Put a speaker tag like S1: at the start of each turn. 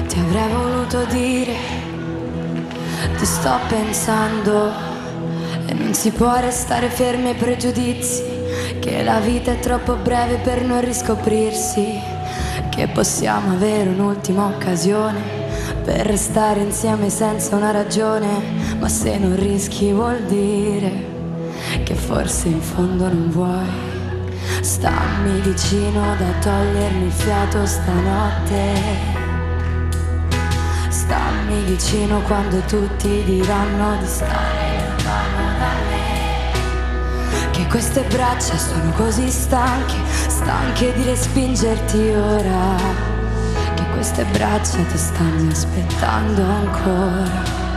S1: Ti avrei voluto dire, ti sto pensando, e non si può restare fermi ai pregiudizi, che la vita è troppo breve per non riscoprirsi, che possiamo avere un'ultima occasione per restare insieme senza una ragione, ma se non rischi vuol dire che forse in fondo non vuoi. Stammi vicino da togliermi il fiato stanotte. Stammi vicino quando tutti diranno di stare lontano da me. Che queste braccia sono così stanche, stanche di respingerti ora. Che queste braccia ti stanno aspettando ancora.